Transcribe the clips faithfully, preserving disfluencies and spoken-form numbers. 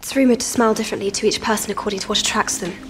It's rumoured to smell differently to each person according to what attracts them.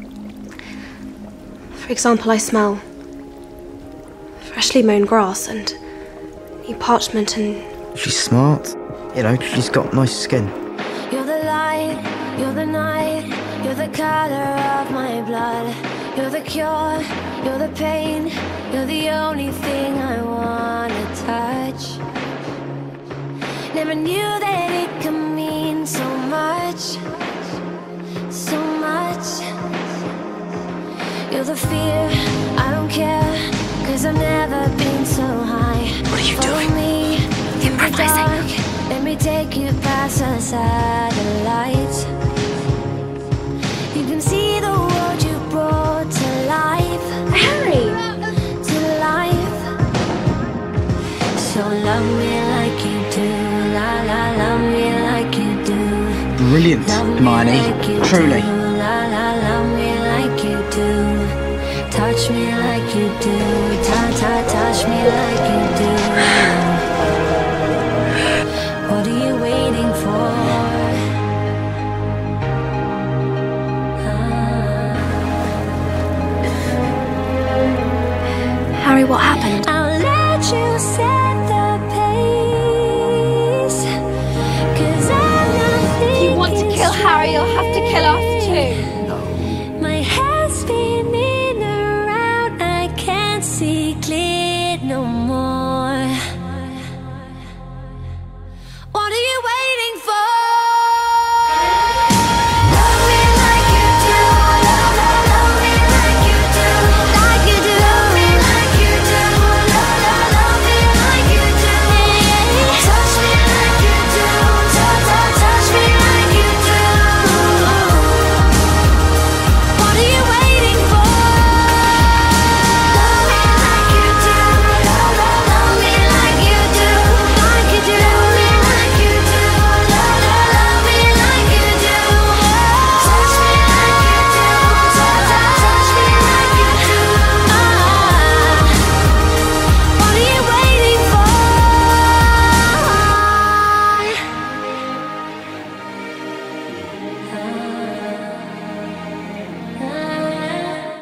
For example, I smell freshly mown grass and new parchment and... She's smart. You know, she's got nice skin. You're the light, you're the night, you're the color of my blood. You're the cure, you're the pain, you're the only thing I wanna touch. Never knew that it could mean so much, so much. You're the fear, I don't care, cause I've never been so high. What are you Follow doing? me, Improvising. let me take you past the satellites. You can see the world you brought to life. Harry! To life. So love me like you do. La la, love me like you do. Brilliant, Love me Hermione. like you Truly. do. La la, love me like you do. Touch me like you do. Ta ta, touch me like you do. What are you waiting for? Harry, what happened? I'll let you set the pace, 'cause I'm not If you want to kill Harry, you'll have to kill our